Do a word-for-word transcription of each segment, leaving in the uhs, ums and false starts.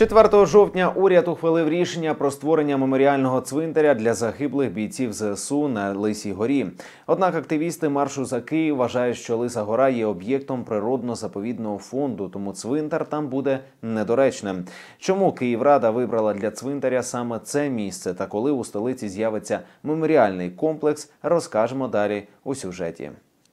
четвертого жовтня уряд ухвалив рішення про створення меморіального цвинтаря для загиблих бійців Зе Ес У на Лисій горі. Однак активісти маршу за Київ вважають, що Лиса гора є об'єктом природно-заповідного фонду, тому цвинтар там буде недоречним. Чому Київрада вибрала для цвинтаря саме це місце та коли у столиці з'явиться меморіальний комплекс, розкажемо далі у сюжеті.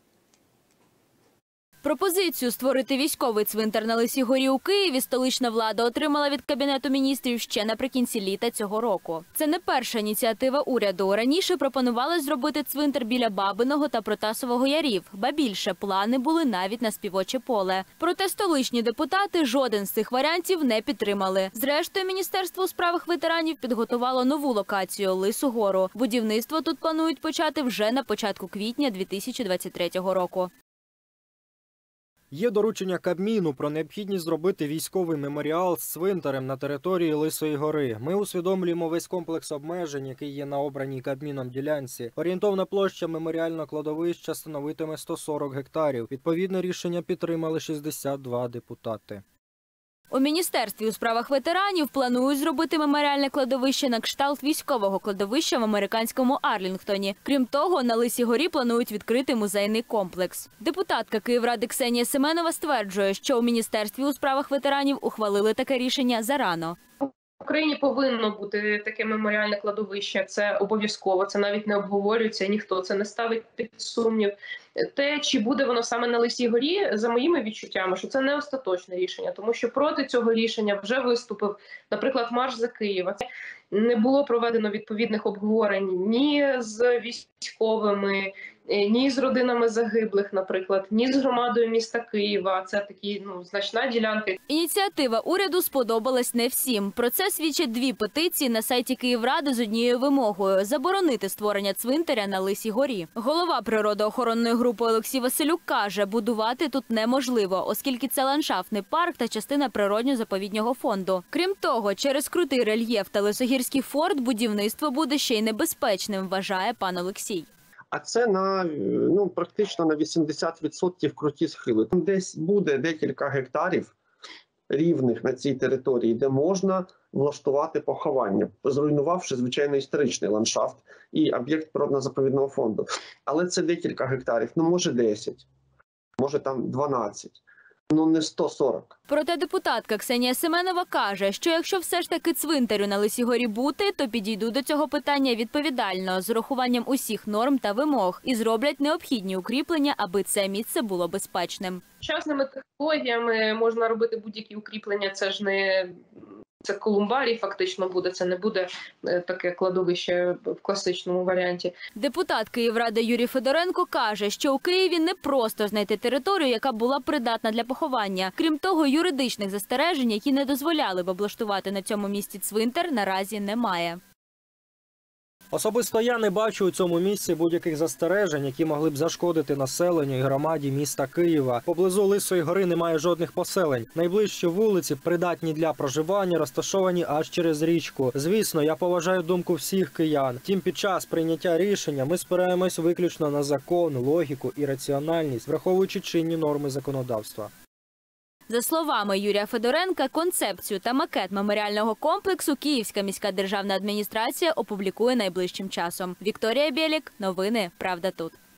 Пропозицію створити військовий цвинтар на Лисій горі у Києві столична влада отримала від Кабінету міністрів ще наприкінці літа цього року. Це не перша ініціатива уряду. Раніше пропонували зробити цвинтар біля Бабиного та Протасового ярів. Ба більше, плани були навіть на Співоче поле. Проте столичні депутати жоден з цих варіантів не підтримали. Зрештою, Міністерство у справах ветеранів підготувало нову локацію – Лису гору. Будівництво тут планують почати вже на початку квітня дві тисячі двадцять третього року. Є доручення Кабміну про необхідність зробити військовий меморіал з цвинтарем на території Лисої гори. Ми усвідомлюємо весь комплекс обмежень, який є на обраній Кабміном ділянці. Орієнтовна площа меморіального кладовища становитиме сто сорок гектарів. Відповідне рішення підтримали шістдесят два депутати. У Міністерстві у справах ветеранів планують зробити меморіальне кладовище на кшталт військового кладовища в американському Арлінгтоні. Крім того, на Лисій горі планують відкрити музейний комплекс. Депутатка Київради Ксенія Семенова стверджує, що у Міністерстві у справах ветеранів ухвалили таке рішення зарано. В Україні повинно бути таке меморіальне кладовище, це обов'язково, це навіть не обговорюється, ніхто це не ставить під сумнів. Те, чи буде воно саме на Лисій горі, за моїми відчуттями, що це не остаточне рішення, тому що проти цього рішення вже виступив, наприклад, марш за Києва. Не було проведено відповідних обговорень ні з військовими, ні з родинами загиблих, наприклад, ні з громадою міста Києва. Це такі, ну, значна ділянка. Ініціатива уряду сподобалась не всім. Про це свідчать дві петиції на сайті Київради з однією вимогою – заборонити створення цвинтаря на Лисій горі. Голова природоохоронної групи Олексій Василюк каже, будувати тут неможливо, оскільки це ландшафтний парк та частина природньо-заповіднього фонду. Крім того, через крутий рельєф та Лисогірський форт будівництво буде ще й небезпечним, вважає пан Олексій. А це на, ну, практично на вісімдесят відсотків круті схили. Там десь буде декілька гектарів рівних на цій території, де можна влаштувати поховання, зруйнувавши, звичайно, історичний ландшафт і об'єкт природно-заповідного фонду. Але це декілька гектарів, ну, може десять, може там дванадцять. Ну, не сто сорок. Проте депутатка Ксенія Семенова каже, що якщо все ж таки цвинтарю на Лисій горі бути, то підійдуть до цього питання відповідально, з урахуванням усіх норм та вимог, і зроблять необхідні укріплення, аби це місце було безпечним. Сучасними технологіями можна робити будь-які укріплення, це ж не... Це колумбарій фактично буде, це не буде таке кладовище в класичному варіанті. Депутат Київради Юрій Федоренко каже, що у Києві не просто знайти територію, яка була придатна для поховання. Крім того, юридичних застережень, які не дозволяли б облаштувати на цьому місці цвинтар, наразі немає. Особисто я не бачу у цьому місці будь-яких застережень, які могли б зашкодити населенню і громаді міста Києва. Поблизу Лисої гори немає жодних поселень. Найближчі вулиці, придатні для проживання, розташовані аж через річку. Звісно, я поважаю думку всіх киян. Втім, під час прийняття рішення ми спираємось виключно на закон, логіку і раціональність, враховуючи чинні норми законодавства. За словами Юрія Федоренка, концепцію та макет меморіального комплексу Київська міська державна адміністрація опублікує найближчим часом. Вікторія Бєлік, новини «Правда тут».